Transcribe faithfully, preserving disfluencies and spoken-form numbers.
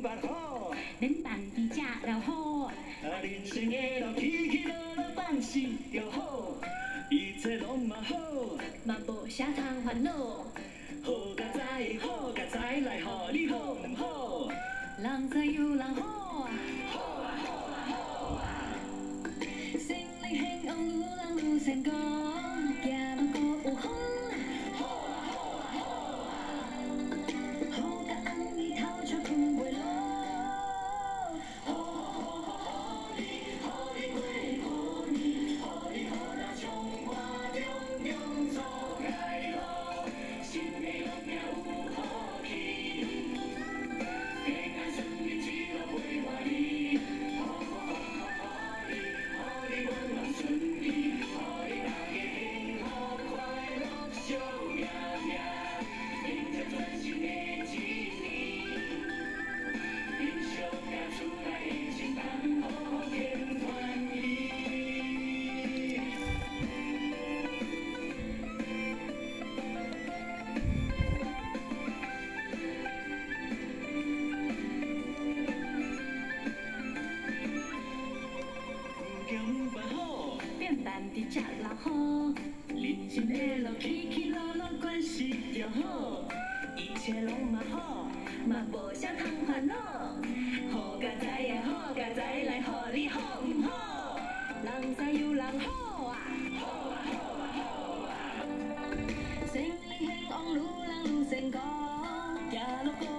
八好， 恁办伫遮老好， 啊人生的路起起落落放肆就好，一切拢嘛好， 嘛无啥通烦恼。 好甲知，好甲知来，互你好毋好？ 人知有人好啊， 好啊好啊好啊！ 心灵兴旺，愈人愈成功，行路搁有风。 好啊好啊好啊！ 好甲红日头却困袂落。 好好好好你，好你过好年，好你好那中华中中做开路，心里拢命有好气，平安顺利一路陪伴你。好好好好好你，好你万万顺利，好你大家幸福快乐笑盈盈，迎接全新的一年。人生行出来的前途，好好添欢喜。强办好， 变办伫遮老好， 人生的路起起落落关系就好，一切拢嘛好， 嘛无啥通烦恼。 好甲知呀，好甲知来，互你好毋好？ 人知有人好啊， 好啊好啊好啊！ 心灵兴旺，愈人愈成功，行路搁